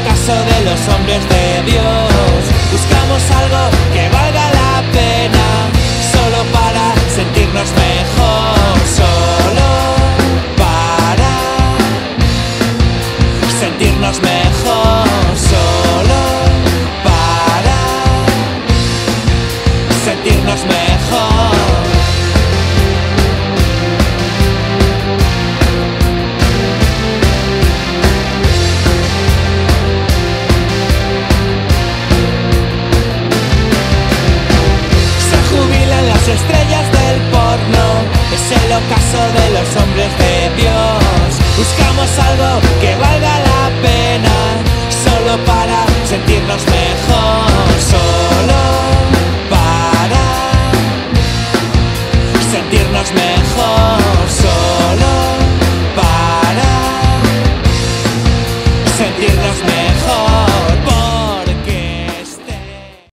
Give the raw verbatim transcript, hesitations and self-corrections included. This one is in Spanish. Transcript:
ocaso de los hombres de Dios. Buscamos algo que valga la pena, solo para sentirnos mejor, solo para sentirnos mejor, solo para sentirnos mejor. Las estrellas del porno, es el ocaso de los hombres de Dios. Buscamos algo que valga la pena, solo para sentirnos mejor, solo para sentirnos mejor.